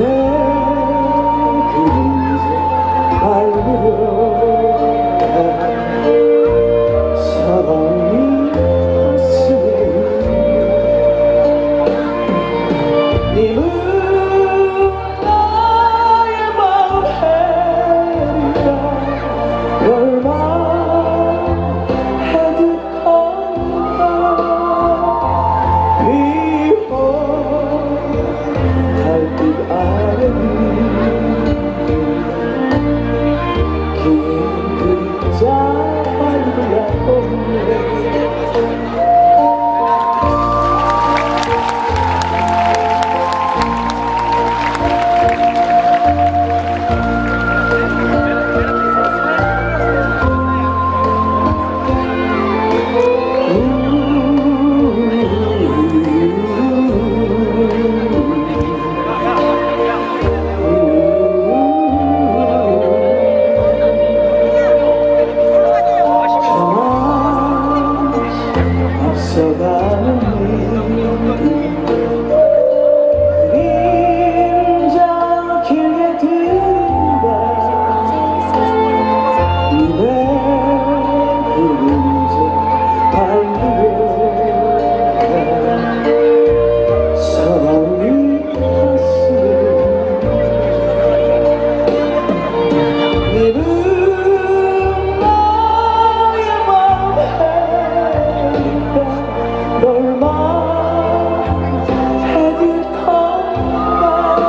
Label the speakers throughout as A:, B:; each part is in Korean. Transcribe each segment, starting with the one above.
A: 그림자 밟으려 사랑이 컸으니 님은 나의 마음 헤리가 얼마 해득한가 비워 달빛 아래 긴 그림자 밟으려 그림자 길게 든다 내 그림자 밟으려 사랑이 컸으니 님은 나의 마음 헤리가 얼마 해득한가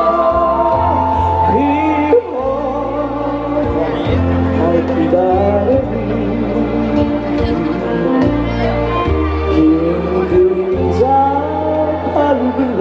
A: 비워 달빛 아래 긴 그림자 밟으라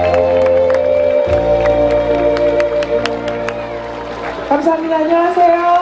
B: 감사합니다. 안녕하세요.